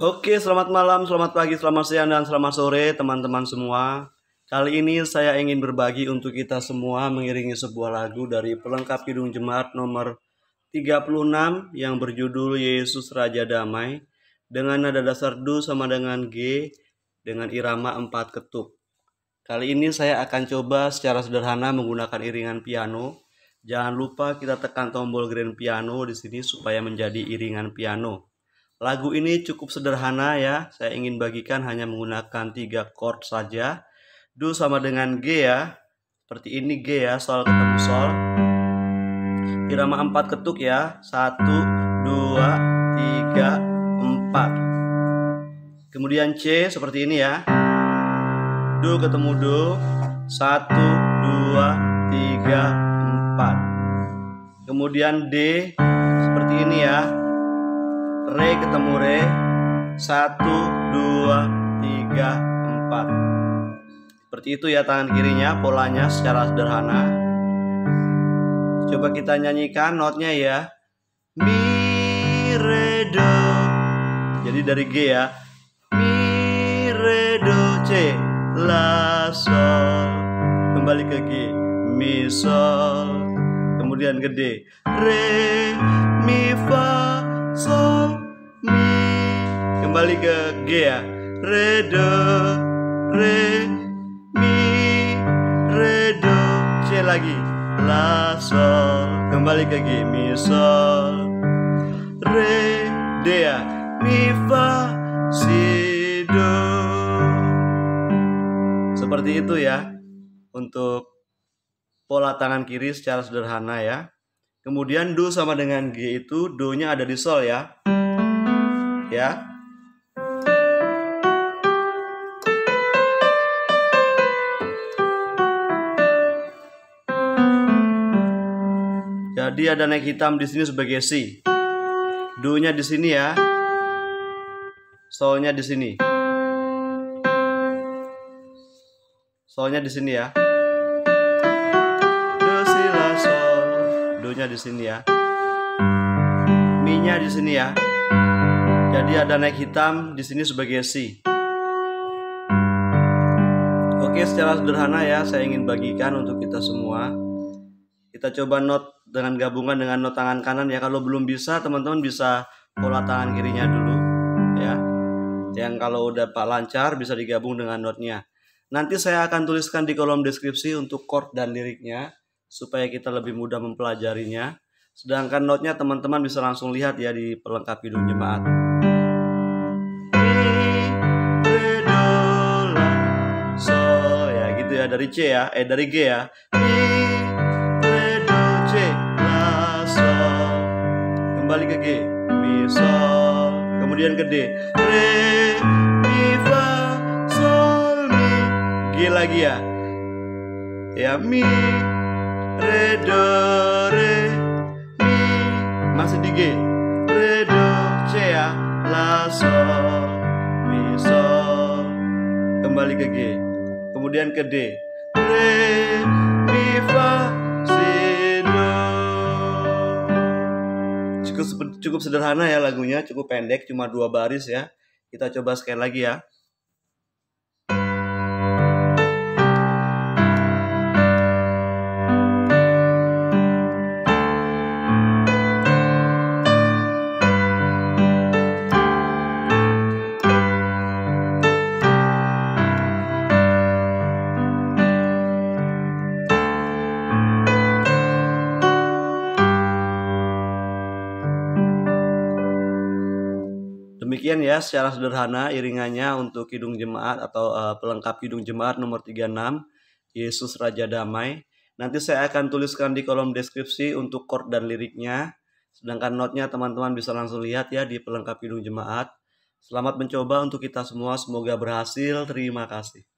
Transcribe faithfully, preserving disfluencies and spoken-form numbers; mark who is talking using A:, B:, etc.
A: Oke, selamat malam, selamat pagi, selamat siang, dan selamat sore teman-teman semua. Kali ini saya ingin berbagi untuk kita semua mengiringi sebuah lagu dari pelengkap Kidung Jemaat nomor tiga puluh enam yang berjudul Yesus Raja Damai dengan nada dasar Do sama dengan G dengan irama empat ketuk. Kali ini saya akan coba secara sederhana menggunakan iringan piano. Jangan lupa kita tekan tombol grand piano di sini supaya menjadi iringan piano. Lagu ini cukup sederhana ya, saya ingin bagikan hanya menggunakan tiga chord saja. Do sama dengan G ya, seperti ini G ya, sol ketemu sol. Irama empat ketuk ya, satu, dua, tiga, empat. Kemudian C seperti ini ya, Do ketemu Do, satu, dua, tiga, empat. Kemudian D seperti ini ya, Re ketemu Re, satu, dua, tiga, empat. Seperti itu ya tangan kirinya, polanya secara sederhana. Coba kita nyanyikan notnya ya. Mi, Re, Do. Jadi dari G ya. Mi, Re, Do, C, La, Sol. Kembali ke G, Mi, Sol. Kemudian ke D, Re, Mi, Fa, Sol, Mi. Kembali ke G ya, Re, Do, Re, Mi, Re, Do, C lagi, La, Sol. Kembali ke G, Mi, Sol, Re, D ya, Mi, Fa, Si, Do. Seperti itu ya untuk pola tangan kiri secara sederhana ya. Kemudian Do sama dengan G itu, Do-nya ada di sol ya. Ya. Jadi ada naik hitam di sini sebagai Si. Do-nya di sini ya. Sol-nya di sini. Sol-nya di sini ya. Do-nya di sini ya. Mi-nya di sini ya. Jadi ada naik hitam di sini sebagai Si. Oke, secara sederhana ya saya ingin bagikan untuk kita semua. Kita coba not dengan gabungan dengan not tangan kanan ya. Kalau belum bisa, teman-teman bisa pola tangan kirinya dulu ya. Yang kalau udah pak lancar bisa digabung dengan notnya. Nanti saya akan tuliskan di kolom deskripsi untuk chord dan liriknya supaya kita lebih mudah mempelajarinya. Sedangkan notnya teman-teman bisa langsung lihat ya di pelengkap Kidung Jemaat. Mi, Re, Do, La, Sol ya gitu ya, dari C ya, eh dari G ya. Mi, Re, Do, C, La, Sol. Kembali ke G, Mi, Sol. Kemudian ke D, Re, Mi, Fa, Sol, Mi. G lagi ya. Ya, Mi, Re, Do, Re, Mi. Masih di G, Re, Do, C ya, La, Sol, Mi, Sol. Kembali ke G. Kemudian ke D, Re, Mi, Fa, Si, Do. Cukup, cukup sederhana ya lagunya, cukup pendek, cuma dua baris ya. Kita coba sekali lagi ya. Demikian ya secara sederhana iringannya untuk Kidung Jemaat atau uh, pelengkap Kidung Jemaat nomor tiga puluh enam Yesus Raja Damai. Nanti saya akan tuliskan di kolom deskripsi untuk chord dan liriknya. Sedangkan notnya teman-teman bisa langsung lihat ya di pelengkap Kidung Jemaat. Selamat mencoba untuk kita semua, semoga berhasil. Terima kasih.